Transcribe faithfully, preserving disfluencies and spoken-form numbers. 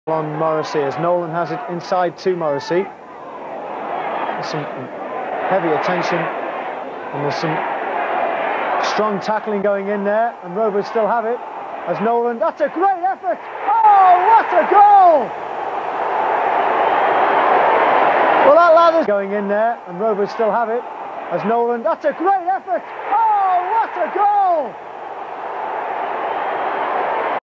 On Morrissey as Nolan has it inside to Morrissey. There's some heavy attention and there's some strong tackling going in there, and Rovers still have it as Nolan. That's a great effort! Oh, what a goal! Well, that lad is going in there, and Rovers still have it as Nolan. That's a great effort! Oh, what a goal!